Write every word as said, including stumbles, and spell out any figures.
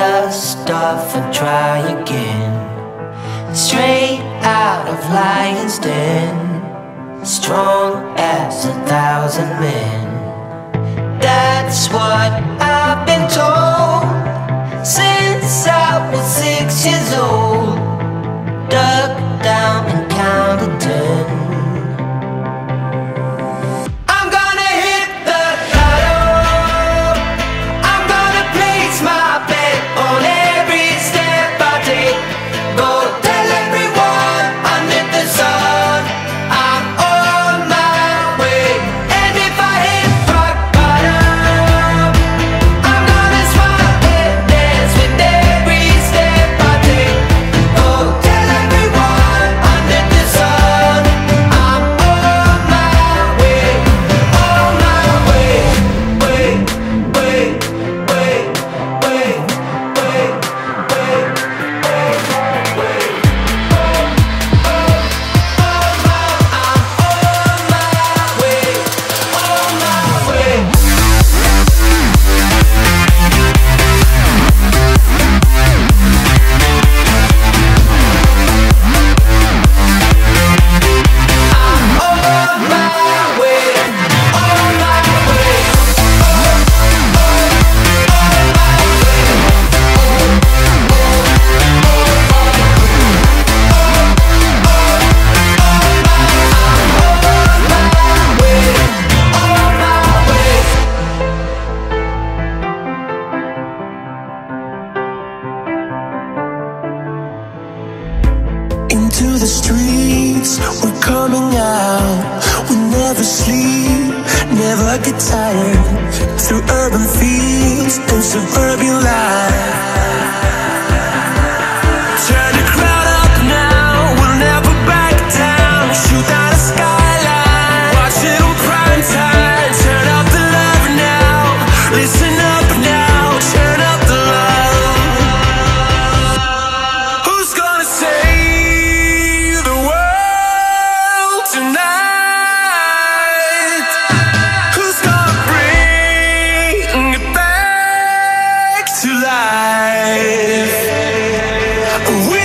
dust off and try again. Straight out of Lion's Den, strong as a thousand men. That's what I've been told since I was six years old. Dug down and counted ten. Into the streets, we're coming out. We never sleep, never get tired. Through urban fields and suburban life. Turn the crowd up now, we'll never back down. Shoot down the skyline, watch it on prime time. Turn up the love now, listen up now. Turn up the love. Who's gonna save the world tonight? Who's gonna bring it back to life? We